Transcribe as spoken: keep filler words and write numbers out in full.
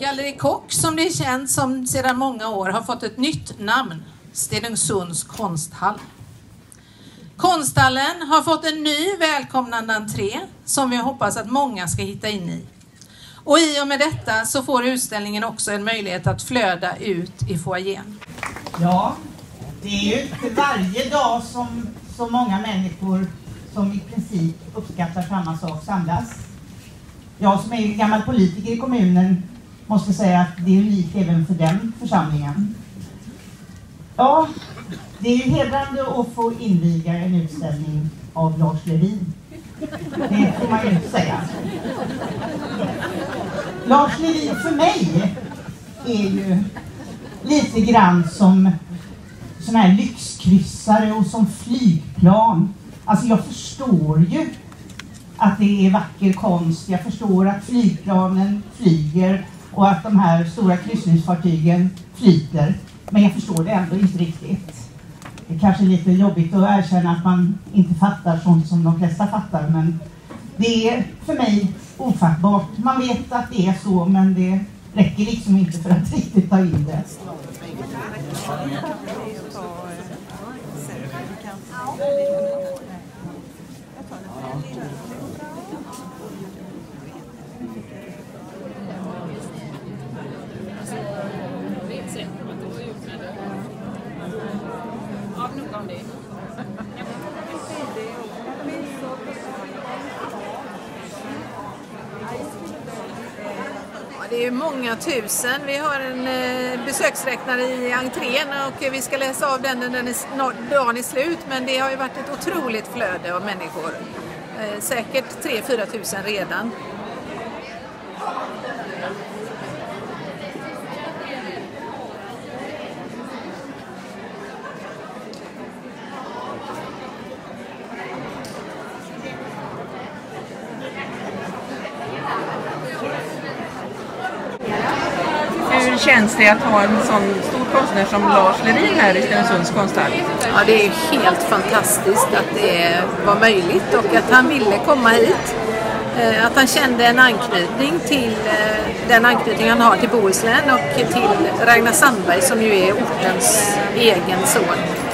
Galleri Kock, som det är känt som sedan många år, har fått ett nytt namn, Stenungsunds konsthall. Konsthallen har fått en ny välkomnande entré som vi hoppas att många ska hitta in i. Och i och med detta så får utställningen också en möjlighet att flöda ut i foajén. Ja, det är ju inte varje dag som så många människor som i princip uppskattar samma sak samlas. Jag som är gammal politiker i kommunen måste säga att det är unikt även för den församlingen. Ja, det är ju hedrande att få inviga en utställning av Lars Lerin. Det får man ju säga. Lars Lerin för mig är ju lite grann som sån här lyxkryssare och som flygplan. Alltså jag förstår ju att det är vacker konst. Jag förstår att flygplanen flyger och att de här stora kryssningsfartygen flyter. Men jag förstår det ändå inte riktigt. Det är kanske lite jobbigt att erkänna att man inte fattar sånt som de flesta fattar. Men det är för mig ofattbart. Man vet att det är så, men det räcker liksom inte för att riktigt ta in det. Det är många tusen. Vi har en eh, besöksräknare i entrén och vi ska läsa av den när den är, dagen är slut. Men det har ju varit ett otroligt flöde av människor. Eh, säkert tre till fyra tusen redan. Hur känns det att ha en sån stor konstnär som Lars Lerin här i Stenungsunds konsthall? Ja, det är helt fantastiskt att det var möjligt och att han ville komma hit. Att han kände en anknytning till den anknytning han har till Bohuslän och till Ragnar Sandberg som ju är ortens egen son.